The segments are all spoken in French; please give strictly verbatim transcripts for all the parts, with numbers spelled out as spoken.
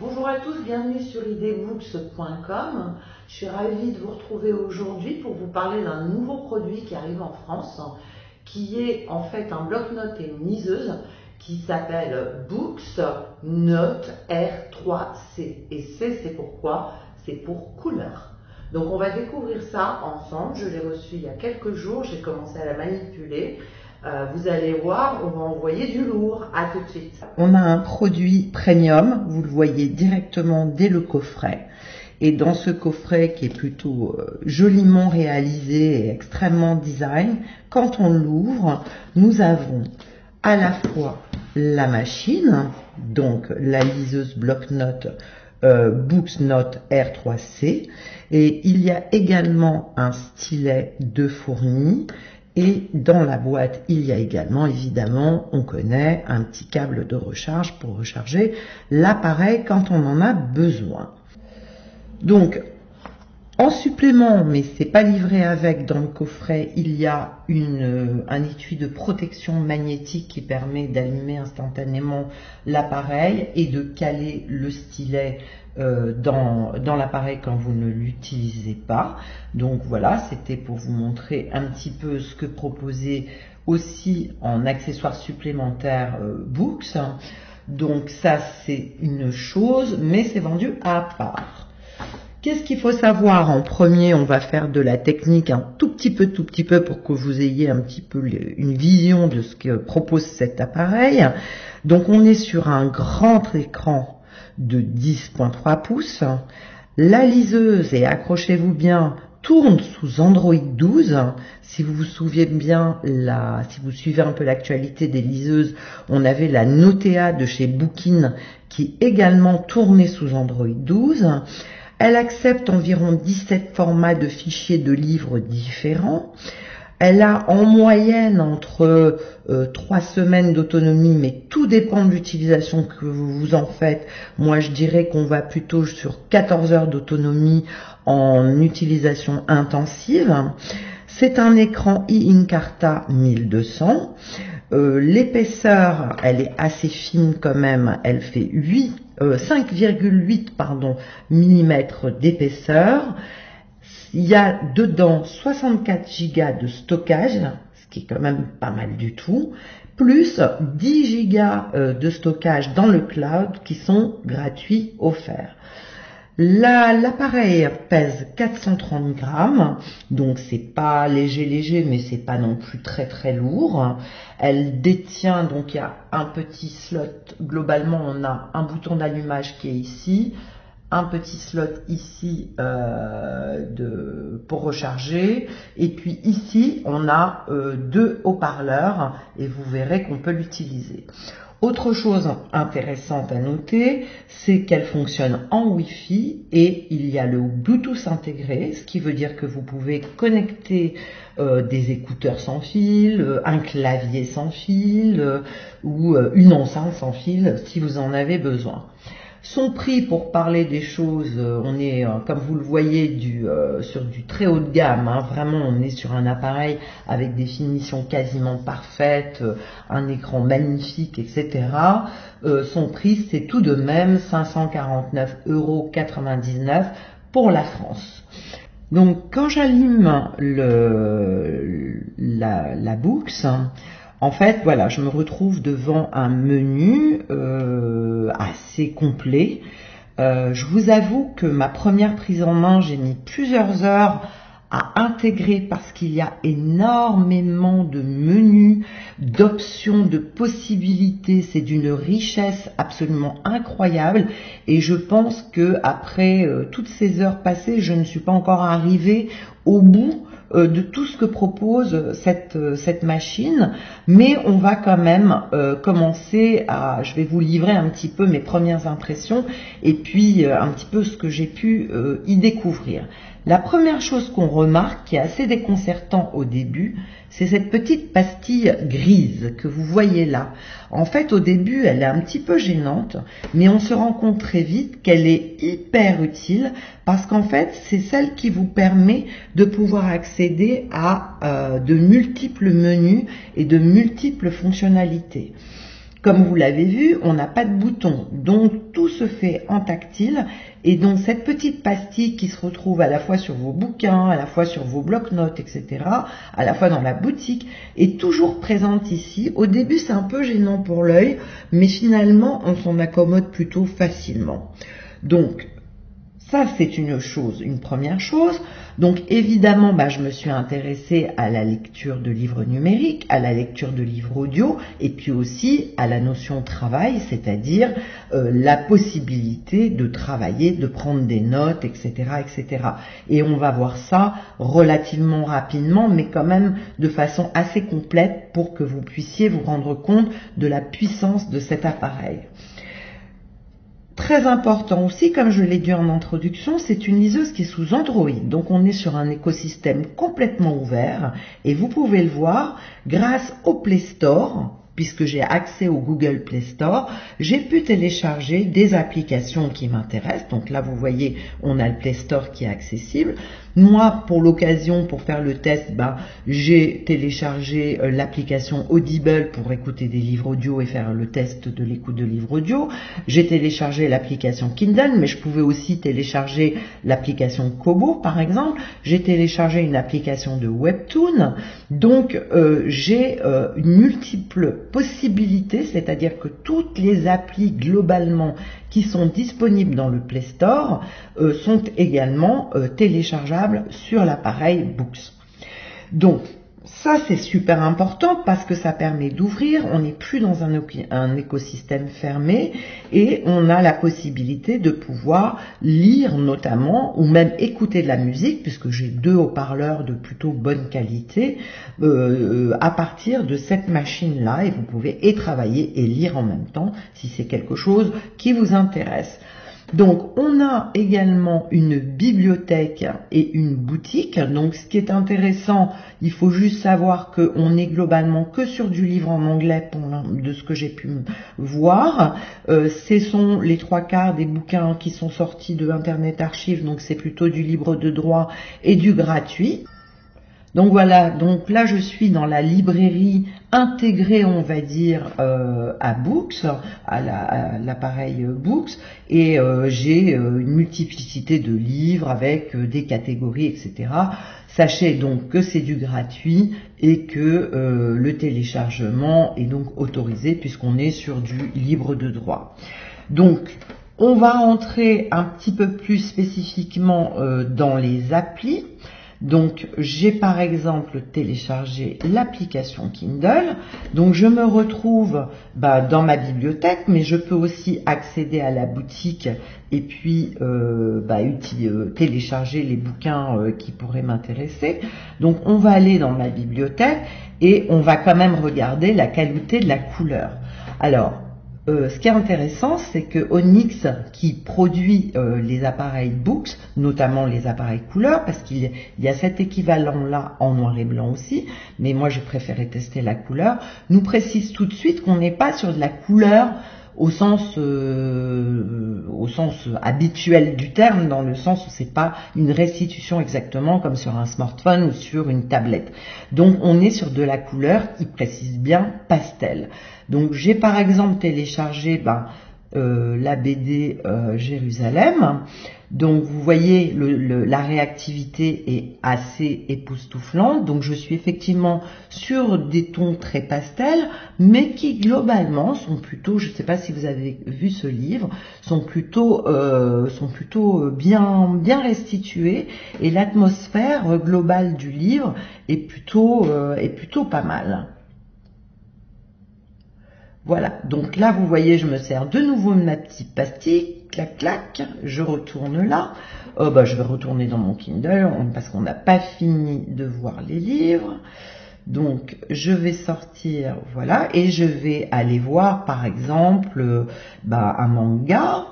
Bonjour à tous, bienvenue sur idebooks point com. Je suis ravie de vous retrouver aujourd'hui pour vous parler d'un nouveau produit qui arrive en France, qui est en fait un bloc-notes et une liseuse qui s'appelle Books Note R trois C. Et C, c'est pourquoi? C'est pour couleur. Donc on va découvrir ça ensemble. Je l'ai reçu il y a quelques jours, j'ai commencé à la manipuler. Euh, vous allez voir, on va envoyer du lourd. À tout de suite. On a un produit premium, vous le voyez directement dès le coffret. Et dans ce coffret qui est plutôt euh, joliment réalisé et extrêmement design, quand on l'ouvre, nous avons à la fois la machine, donc la liseuse bloc-notes euh, Books Note R trois C, et il y a également un stylet de fourni. Et dans la boîte, il y a également, évidemment, on connaît un petit câble de recharge pour recharger l'appareil quand on en a besoin. Donc, en supplément, mais c'est pas livré avec dans le coffret, il y a une, un étui de protection magnétique qui permet d'allumer instantanément l'appareil et de caler le stylet euh, dans, dans l'appareil quand vous ne l'utilisez pas. Donc voilà, c'était pour vous montrer un petit peu ce que proposait aussi en accessoires supplémentaires euh, Books. Donc ça, c'est une chose, mais c'est vendu à part. Qu'est-ce qu'il faut savoir? En premier, on va faire de la technique un tout petit peu, tout petit peu pour que vous ayez un petit peu une vision de ce que propose cet appareil. Donc, on est sur un grand écran de dix virgule trois pouces. La liseuse, et accrochez-vous bien, tourne sous Android douze. Si vous vous souvenez bien, la, si vous suivez un peu l'actualité des liseuses, on avait la Notea de chez Bookin qui également tournait sous Android douze. Elle accepte environ dix-sept formats de fichiers de livres différents. Elle a en moyenne entre euh, trois semaines d'autonomie, mais tout dépend de l'utilisation que vous en faites. Moi, je dirais qu'on va plutôt sur quatorze heures d'autonomie en utilisation intensive. C'est un écran e-Encarta mille deux cents. Euh, l'épaisseur, elle est assez fine quand même, elle fait huit, euh, cinq virgule huit pardon, millimètres d'épaisseur. Il y a dedans soixante-quatre gigas de stockage, ce qui est quand même pas mal du tout, plus dix gigas de stockage dans le cloud qui sont gratuits offerts. L'appareil pèse quatre cent trente grammes, donc c'est pas léger léger, mais c'est pas non plus très très lourd. Elle détient, donc il y a un petit slot, globalement on a un bouton d'allumage qui est ici, un petit slot ici euh, de, pour recharger, et puis ici on a euh, deux haut-parleurs, et vous verrez qu'on peut l'utiliser. Autre chose intéressante à noter, c'est qu'elle fonctionne en Wi-Fi et il y a le Bluetooth intégré, ce qui veut dire que vous pouvez connecter euh, des écouteurs sans fil, euh, un clavier sans fil euh, ou euh, une enceinte sans fil si vous en avez besoin. Son prix, pour parler des choses, on est, comme vous le voyez, du, euh, sur du très haut de gamme. Hein, vraiment, on est sur un appareil avec des finitions quasiment parfaites, euh, un écran magnifique, et cetera. Euh, son prix, c'est tout de même cinq cent quarante-neuf euros quatre-vingt-dix-neuf pour la France. Donc, quand j'allume le, la, la Books, en fait, voilà, je me retrouve devant un menu euh, assez complet. Euh, je vous avoue que ma première prise en main, j'ai mis plusieurs heures à intégrer parce qu'il y a énormément de menus, d'options, de possibilités. C'est d'une richesse absolument incroyable et je pense que après euh, toutes ces heures passées, je ne suis pas encore arrivée au bout de tout ce que propose cette, cette machine, mais on va quand même euh, commencer à, je vais vous livrer un petit peu mes premières impressions et puis euh, un petit peu ce que j'ai pu euh, y découvrir. La première chose qu'on remarque, qui est assez déconcertant au début, c'est cette petite pastille grise que vous voyez là. En fait, au début, elle est un petit peu gênante, mais on se rend compte très vite qu'elle est hyper utile parce qu'en fait, c'est celle qui vous permet de pouvoir accéder à euh, de multiples menus et de multiples fonctionnalités. Comme vous l'avez vu, on n'a pas de bouton, donc tout se fait en tactile. Et donc cette petite pastille qui se retrouve à la fois sur vos bouquins, à la fois sur vos blocs-notes, et cetera, à la fois dans la boutique, est toujours présente ici. Au début, c'est un peu gênant pour l'œil, mais finalement, on s'en accommode plutôt facilement. Donc, ça, c'est une chose, une première chose. Donc, évidemment, bah, je me suis intéressée à la lecture de livres numériques, à la lecture de livres audio, et puis aussi à la notion de travail, c'est-à-dire euh, la possibilité de travailler, de prendre des notes, et cetera, et cetera. Et on va voir ça relativement rapidement, mais quand même de façon assez complète pour que vous puissiez vous rendre compte de la puissance de cet appareil. Très important aussi, comme je l'ai dit en introduction, c'est une liseuse qui est sous Android. Donc on est sur un écosystème complètement ouvert et vous pouvez le voir grâce au Play Store. Puisque j'ai accès au Google Play Store, j'ai pu télécharger des applications qui m'intéressent. Donc là, vous voyez, on a le Play Store qui est accessible. Moi, pour l'occasion, pour faire le test, ben, j'ai téléchargé euh, l'application Audible pour écouter des livres audio et faire le test de l'écoute de livres audio. J'ai téléchargé l'application Kindle, mais je pouvais aussi télécharger l'application Kobo, par exemple. J'ai téléchargé une application de Webtoon. Donc, euh, j'ai euh, une multiple possibilités, c'est-à-dire que toutes les applis globalement qui sont disponibles dans le Play Store euh, sont également euh, téléchargeables sur l'appareil Books. Donc, ça c'est super important parce que ça permet d'ouvrir, on n'est plus dans un, un écosystème fermé et on a la possibilité de pouvoir lire notamment ou même écouter de la musique puisque j'ai deux haut-parleurs de plutôt bonne qualité euh, à partir de cette machine-là et vous pouvez et travailler et lire en même temps si c'est quelque chose qui vous intéresse. Donc, on a également une bibliothèque et une boutique. Donc, ce qui est intéressant, il faut juste savoir qu'on est globalement que sur du livre en anglais, pour de ce que j'ai pu voir. Euh, ce sont les trois quarts des bouquins qui sont sortis de Internet Archive, donc c'est plutôt du libre de droit et du gratuit. Donc voilà, donc là je suis dans la librairie intégrée, on va dire, euh, à Books, à l'appareil la, Books, et euh, j'ai euh, une multiplicité de livres avec euh, des catégories, et cetera. Sachez donc que c'est du gratuit et que euh, le téléchargement est donc autorisé puisqu'on est sur du libre de droit. Donc, on va entrer un petit peu plus spécifiquement euh, dans les applis. Donc, j'ai par exemple téléchargé l'application Kindle. Donc, je me retrouve bah, dans ma bibliothèque, mais je peux aussi accéder à la boutique et puis euh, bah, utiliser, euh, télécharger les bouquins euh, qui pourraient m'intéresser. Donc, on va aller dans ma bibliothèque et on va quand même regarder la qualité de la couleur. Alors, Euh, ce qui est intéressant, c'est que Onyx, qui produit euh, les appareils Books, notamment les appareils couleur, parce qu'il y a cet équivalent-là en noir et blanc aussi, mais moi j'ai préféré tester la couleur, nous précise tout de suite qu'on n'est pas sur de la couleur au sens, euh, au sens habituel du terme, dans le sens où c'est pas une restitution exactement comme sur un smartphone ou sur une tablette. Donc on est sur de la couleur qui précise bien pastel. Donc j'ai par exemple téléchargé ben, euh, la B D euh, Jérusalem. Donc vous voyez le, le, la réactivité est assez époustouflante. Donc je suis effectivement sur des tons très pastels, mais qui globalement sont plutôt, je ne sais pas si vous avez vu ce livre, sont plutôt, euh, sont plutôt bien, bien restitués et l'atmosphère globale du livre est plutôt, euh, est plutôt pas mal. Voilà, donc là vous voyez je me sers de nouveau de ma petite pastille, clac clac, je retourne là, oh, bah, je vais retourner dans mon Kindle parce qu'on n'a pas fini de voir les livres, donc je vais sortir, voilà, et je vais aller voir par exemple bah, un manga,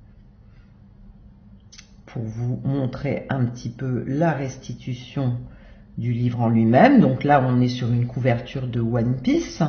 pour vous montrer un petit peu la restitution du livre en lui-même. Donc là on est sur une couverture de One Piece.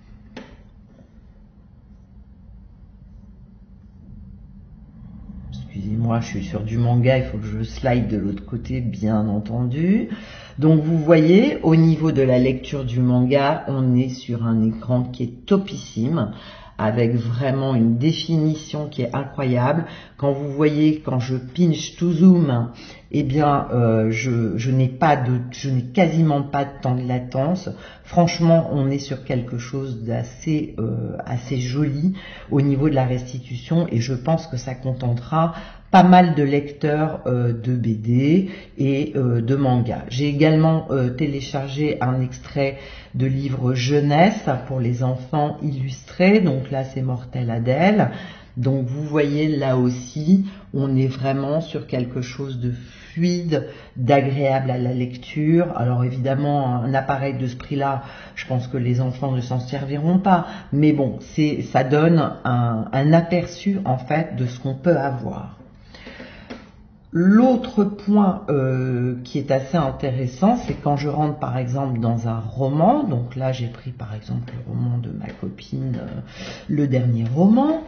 Excusez-moi, je suis sur du manga, il faut que je slide de l'autre côté, bien entendu. Donc vous voyez, au niveau de la lecture du manga, on est sur un écran qui est topissime, avec vraiment une définition qui est incroyable. Quand vous voyez, quand je pinch to zoom, eh bien, euh, je, je n'ai pas de, je n'ai quasiment pas de temps de latence. Franchement, on est sur quelque chose d'assez, euh, assez joli au niveau de la restitution, et je pense que ça contentera pas mal de lecteurs euh, de B D et euh, de manga. J'ai également euh, téléchargé un extrait de livre jeunesse pour les enfants illustrés, donc là c'est Mortel Adèle. Donc vous voyez là aussi, on est vraiment sur quelque chose de fluide, d'agréable à la lecture. Alors évidemment, un appareil de ce prix-là, je pense que les enfants ne s'en serviront pas, mais bon, c'est, ça donne un, un aperçu en fait de ce qu'on peut avoir. L'autre point euh, qui est assez intéressant, c'est quand je rentre par exemple dans un roman, donc là j'ai pris par exemple le roman de ma copine, euh, le dernier roman,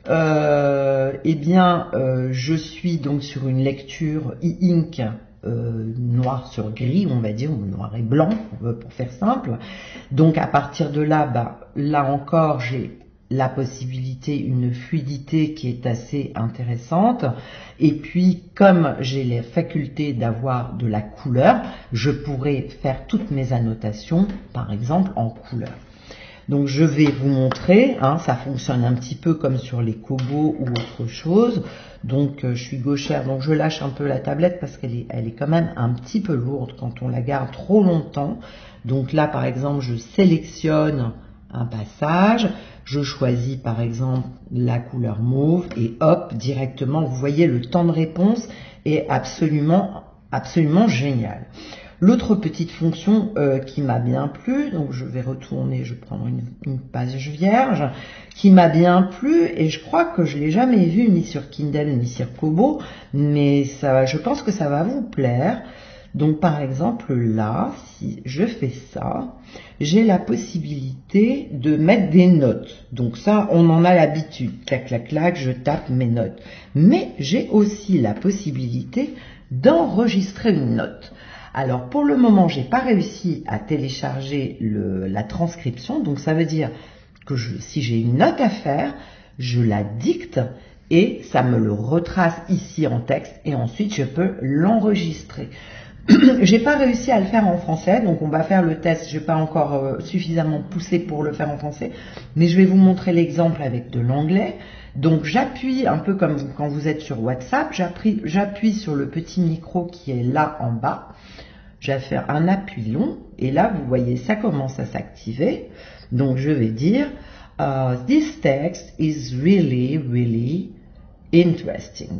euh, eh bien euh, je suis donc sur une lecture e-ink euh, noir sur gris, on va dire, ou noir et blanc, pour faire simple. Donc à partir de là, bah, là encore j'ai la possibilité, une fluidité qui est assez intéressante. Et puis, comme j'ai les facultés d'avoir de la couleur, je pourrais faire toutes mes annotations, par exemple, en couleur. Donc, je vais vous montrer, hein, ça fonctionne un petit peu comme sur les Kobo ou autre chose. Donc, euh, je suis gauchère, donc je lâche un peu la tablette parce qu'elle est, elle est quand même un petit peu lourde quand on la garde trop longtemps. Donc là, par exemple, je sélectionne un passage, je choisis par exemple la couleur mauve et hop, directement, vous voyez, le temps de réponse est absolument, absolument génial. L'autre petite fonction euh, qui m'a bien plu, donc je vais retourner, je vais prendre une, une page vierge, qui m'a bien plu, et je crois que je l'ai jamais vu ni sur Kindle ni sur Kobo, mais ça, je pense que ça va vous plaire. Donc par exemple là, si je fais ça, j'ai la possibilité de mettre des notes. Donc ça, on en a l'habitude. Clac, clac, clac, je tape mes notes. Mais j'ai aussi la possibilité d'enregistrer une note. Alors pour le moment, j'ai pas réussi à télécharger le, la transcription. Donc ça veut dire que je, si j'ai une note à faire, je la dicte et ça me le retrace ici en texte et ensuite je peux l'enregistrer. J'ai pas réussi à le faire en français, donc on va faire le test. Je n'ai pas encore euh, suffisamment poussé pour le faire en français, mais je vais vous montrer l'exemple avec de l'anglais. Donc j'appuie un peu comme quand vous êtes sur WhatsApp, j'appuie sur le petit micro qui est là en bas. Je vais faire un appui long et là vous voyez ça commence à s'activer. Donc je vais dire uh, this text is really really interesting.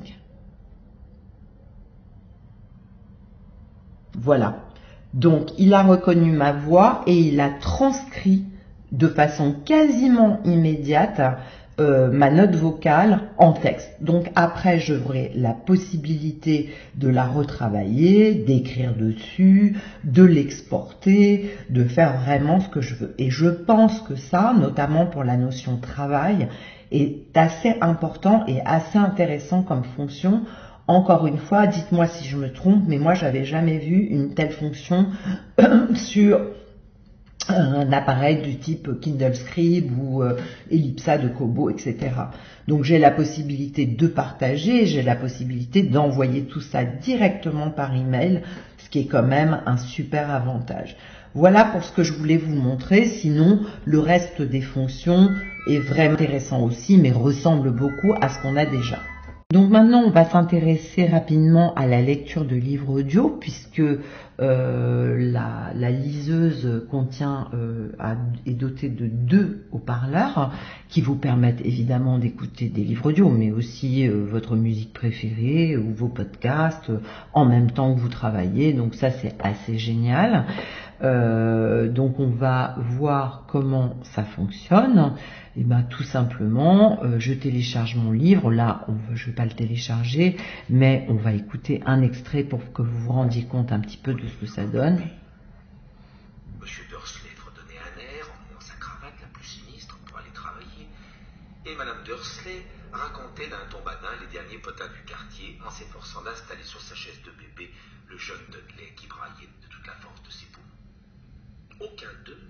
Voilà, donc il a reconnu ma voix et il a transcrit de façon quasiment immédiate euh, ma note vocale en texte. Donc après j'aurai la possibilité de la retravailler, d'écrire dessus, de l'exporter, de faire vraiment ce que je veux. Et je pense que ça, notamment pour la notion travail, est assez important et assez intéressant comme fonction. Encore une fois, dites-moi si je me trompe, mais moi, j'avais jamais vu une telle fonction sur un appareil du type Kindle Scribe ou euh, Ellipsa de Kobo, et cetera. Donc, j'ai la possibilité de partager, j'ai la possibilité d'envoyer tout ça directement par email, ce qui est quand même un super avantage. Voilà pour ce que je voulais vous montrer. Sinon, le reste des fonctions est vraiment intéressant aussi, mais ressemble beaucoup à ce qu'on a déjà. Donc maintenant, on va s'intéresser rapidement à la lecture de livres audio, puisque euh, la, la liseuse contient, euh, est dotée de deux haut-parleurs qui vous permettent évidemment d'écouter des livres audio, mais aussi euh, votre musique préférée ou vos podcasts euh, en même temps que vous travaillez. Donc ça, c'est assez génial. Euh, donc on va voir comment ça fonctionne. Et ben tout simplement, euh, je télécharge mon livre. Là, on, je ne vais pas le télécharger, mais on va écouter un extrait pour que vous vous rendiez compte un petit peu de ce que ça donne. Monsieur Dursley fredonnait un air en ayant sa cravate la plus sinistre pour aller travailler, et Madame Dursley racontait d'un ton badin les derniers potins du quartier en s'efforçant d'installer sur sa chaise de bébé le jeune Dudley qui braillait de toute la force de ses poumons. Aucun d'eux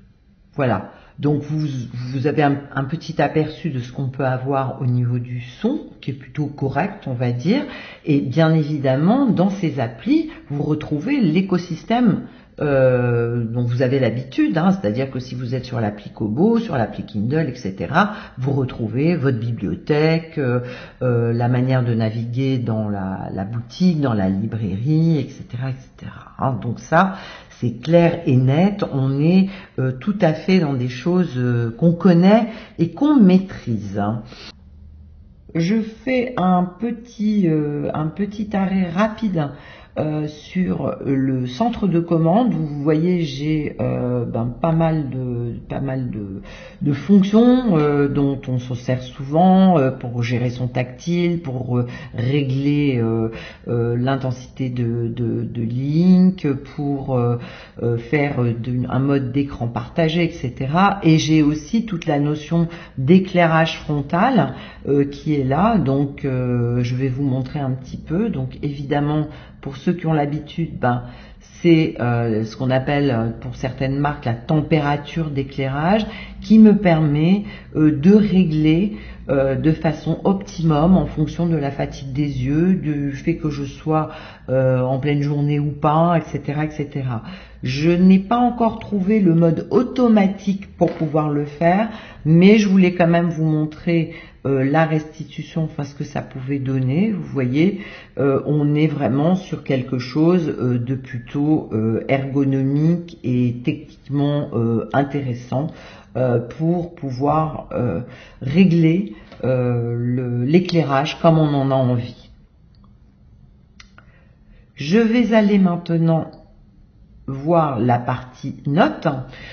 Voilà. Donc vous, vous avez un, un petit aperçu de ce qu'on peut avoir au niveau du son, qui est plutôt correct, on va dire. Et bien évidemment, dans ces applis, vous retrouvez l'écosystème euh, dont vous avez l'habitude, hein, c'est-à-dire que si vous êtes sur l'appli Kobo, sur l'appli Kindle, et cetera, vous retrouvez votre bibliothèque, euh, euh, la manière de naviguer dans la, la boutique, dans la librairie, et cetera, et cetera. Hein, donc ça, c'est clair et net, on est euh, tout à fait dans des choses euh, qu'on connaît et qu'on maîtrise. Je fais un petit, euh, un petit arrêt rapide euh, sur le centre de commande. Vous voyez, j'ai euh, ben, pas mal de, pas mal de, de fonctions euh, dont on se sert souvent euh, pour gérer son tactile, pour euh, régler euh, euh, l'intensité de, de, de link, pour euh, euh, faire de, un mode d'écran partagé, et cetera. Et j'ai aussi toute la notion d'éclairage frontal euh, qui est là. Donc, euh, je vais vous montrer un petit peu. Donc, évidemment, pour ceux qui ont l'habitude, ben, c'est euh, ce qu'on appelle pour certaines marques la température d'éclairage qui me permet euh, de régler euh, de façon optimum en fonction de la fatigue des yeux, du fait que je sois euh, en pleine journée ou pas, et cetera, et cetera. Je n'ai pas encore trouvé le mode automatique pour pouvoir le faire, mais je voulais quand même vous montrer euh, la restitution, enfin ce que ça pouvait donner. Vous voyez, euh, on est vraiment sur quelque chose euh, de plutôt euh, ergonomique et techniquement euh, intéressant euh, pour pouvoir euh, régler euh, l'éclairage comme on en a envie. Je vais aller maintenant voir la partie notes.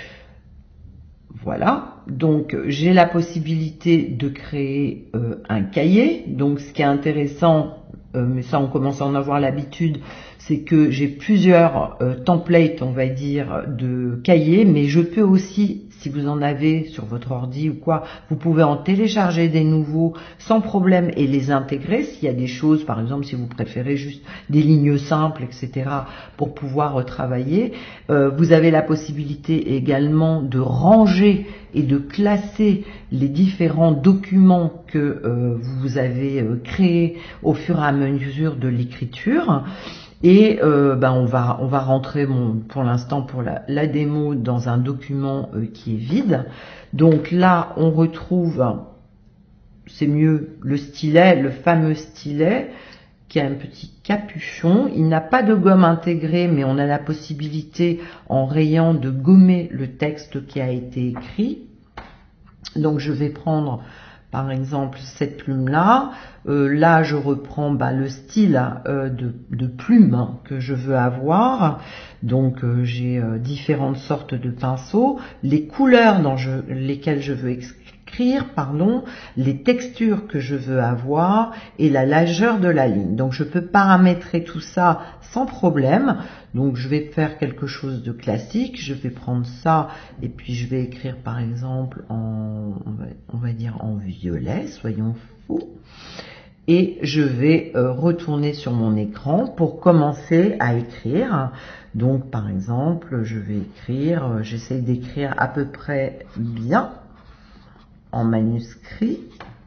Voilà, donc j'ai la possibilité de créer euh, un cahier. Donc ce qui est intéressant, euh, mais ça on commence à en avoir l'habitude, c'est que j'ai plusieurs euh, templates, on va dire, de cahiers, mais je peux aussi, si vous en avez sur votre ordi ou quoi, vous pouvez en télécharger des nouveaux sans problème et les intégrer s'il y a des choses, par exemple si vous préférez juste des lignes simples, et cetera, pour pouvoir euh, travailler. Euh, vous avez la possibilité également de ranger et de classer les différents documents que euh, vous avez euh, créés au fur et à mesure de l'écriture. Et euh, ben on va on va rentrer bon, pour l'instant pour la, la démo dans un document euh, qui est vide. Donc là on retrouve, c'est mieux, le stylet, le fameux stylet qui a un petit capuchon. Il n'a pas de gomme intégrée, mais on a la possibilité en rayant de gommer le texte qui a été écrit. Donc je vais prendre par exemple cette plume là, euh, là je reprends bah, le style euh, de, de plume que je veux avoir, donc euh, j'ai euh, différentes sortes de pinceaux, les couleurs dans je, lesquelles je veux écrire, pardon, les textures que je veux avoir et la largeur de la ligne. Donc je peux paramétrer tout ça sans problème. Donc je vais faire quelque chose de classique, je vais prendre ça et puis je vais écrire par exemple en, on va, on va dire en violet, soyons fous. Et je vais euh, retourner sur mon écran pour commencer à écrire. Donc par exemple, je vais écrire, euh, j'essaie d'écrire à peu près bien en manuscrit.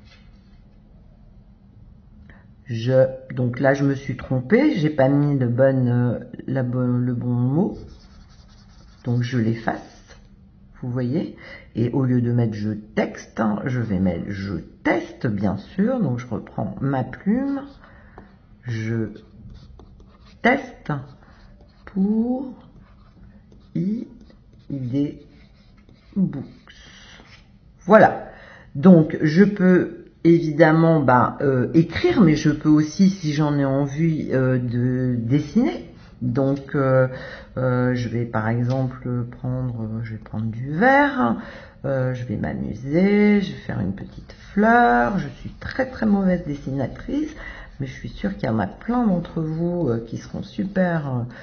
Je, donc là je me suis trompée, j'ai pas mis le bon, euh, la bonne, le bon mot, donc je l'efface, vous voyez, et au lieu de mettre je texte, hein, je vais mettre je teste bien sûr, donc je reprends ma plume, je teste pour I D Books. Voilà, donc je peux évidemment bah, euh, écrire, mais je peux aussi, si j'en ai envie, euh, de dessiner. Donc euh, euh, je vais par exemple prendre, je vais prendre du vert, euh, je vais m'amuser, je vais faire une petite fleur. Je suis très très mauvaise dessinatrice, mais je suis sûre qu'il y en a plein d'entre vous euh, qui seront super euh,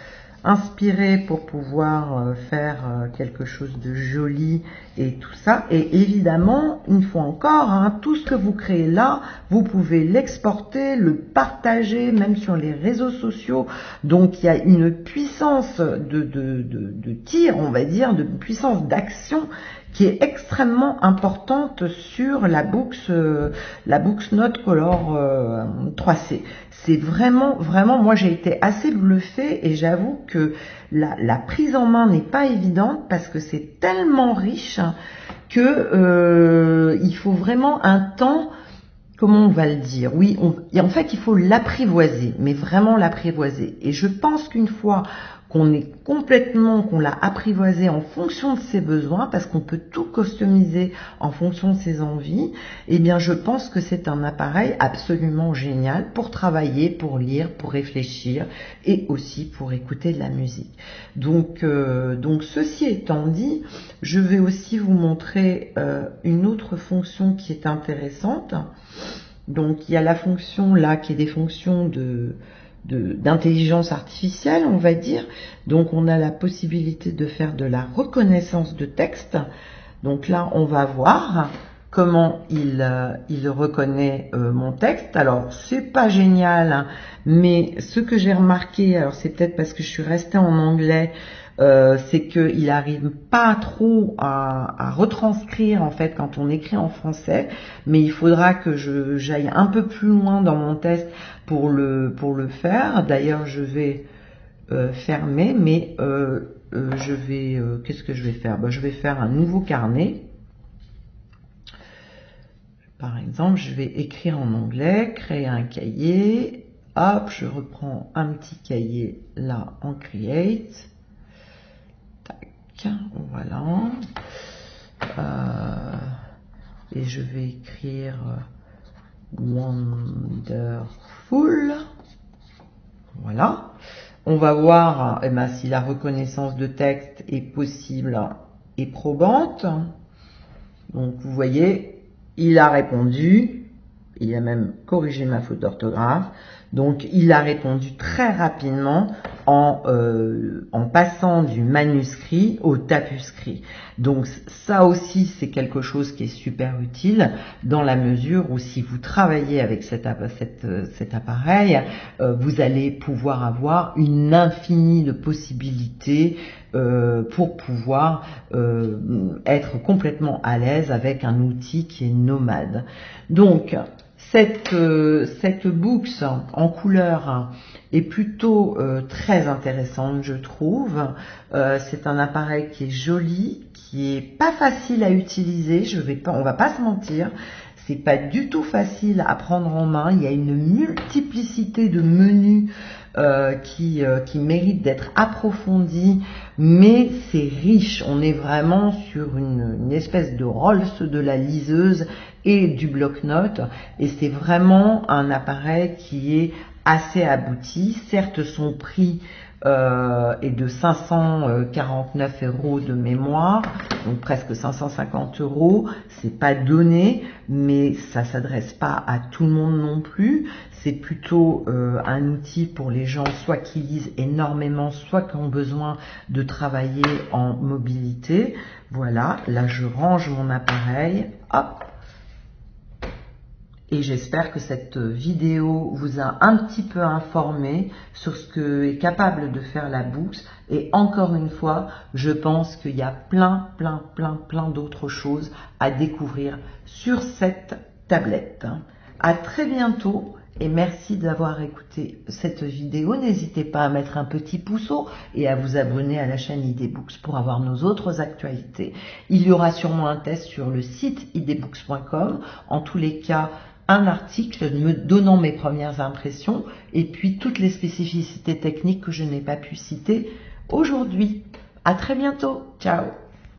inspiré pour pouvoir euh, faire euh, quelque chose de joli et tout ça. Et évidemment, une fois encore, hein, tout ce que vous créez là, vous pouvez l'exporter, le partager, même sur les réseaux sociaux. Donc il y a une puissance de, de, de, de tir, on va dire, de puissance d'action qui est extrêmement importante sur la Books, euh, la Books Note Color euh, trois C. C'est vraiment, vraiment, moi j'ai été assez bluffée et j'avoue que la, la prise en main n'est pas évidente parce que c'est tellement riche que euh, il faut vraiment un temps, comment on va le dire, oui, on, et en fait il faut l'apprivoiser, mais vraiment l'apprivoiser. Et je pense qu'une fois qu'on est complètement, qu'on l'a apprivoisé en fonction de ses besoins, parce qu'on peut tout customiser en fonction de ses envies, eh bien je pense que c'est un appareil absolument génial pour travailler, pour lire, pour réfléchir et aussi pour écouter de la musique. Donc, euh, donc ceci étant dit, je vais aussi vous montrer euh, une autre fonction qui est intéressante. Donc il y a la fonction là qui est des fonctions de d'intelligence artificielle, on va dire. Donc on a la possibilité de faire de la reconnaissance de texte. Donc là on va voir comment il, euh, il reconnaît euh, mon texte. Alors c'est pas génial, hein, mais ce que j'ai remarqué, alors c'est peut-être parce que je suis restée en anglais, Euh, c'est qu'il n'arrive pas trop à, à retranscrire en fait quand on écrit en français, mais il faudra que je, j'aille un peu plus loin dans mon test pour le, pour le faire. D'ailleurs je vais euh, fermer, mais euh, euh, je vais, euh, qu'est-ce que je vais faire? Ben, je vais faire un nouveau carnet. Par exemple, je vais écrire en anglais, créer un cahier, hop, je reprends un petit cahier là en Create. Voilà, euh, et je vais écrire wonderful. Voilà, on va voir eh ben, si la reconnaissance de texte est possible et probante. Donc vous voyez, il a répondu, il a même corrigé ma faute d'orthographe. Donc il a répondu très rapidement en, euh, en passant du manuscrit au tapuscrit. Donc ça aussi c'est quelque chose qui est super utile dans la mesure où si vous travaillez avec cet, cet, cet appareil, euh, vous allez pouvoir avoir une infinie de possibilités euh, pour pouvoir euh, être complètement à l'aise avec un outil qui est nomade. Donc Cette, euh, cette Books en couleur est plutôt euh, très intéressante, je trouve. Euh, c'est un appareil qui est joli, qui est pas facile à utiliser. Je vais pas, on va pas se mentir. C'est pas du tout facile à prendre en main. Il y a une multiplicité de menus euh, qui, euh, qui méritent d'être approfondis, mais c'est riche. On est vraiment sur une, une espèce de Rolls de la liseuse et du bloc-notes, et c'est vraiment un appareil qui est assez abouti. Certes, son prix euh, est de cinq cent quarante-neuf euros de mémoire, donc presque cinq cent cinquante euros. C'est pas donné, mais ça s'adresse pas à tout le monde non plus. C'est plutôt euh, un outil pour les gens soit qui lisent énormément, soit qui ont besoin de travailler en mobilité. Voilà, là je range mon appareil, hop. Et j'espère que cette vidéo vous a un petit peu informé sur ce que est capable de faire la Books. Et encore une fois, je pense qu'il y a plein, plein, plein, plein d'autres choses à découvrir sur cette tablette. À très bientôt et merci d'avoir écouté cette vidéo. N'hésitez pas à mettre un petit pouceau et à vous abonner à la chaîne Idebooks pour avoir nos autres actualités. Il y aura sûrement un test sur le site idebooks point com. En tous les cas, un article me donnant mes premières impressions et puis toutes les spécificités techniques que je n'ai pas pu citer aujourd'hui. À très bientôt. Ciao.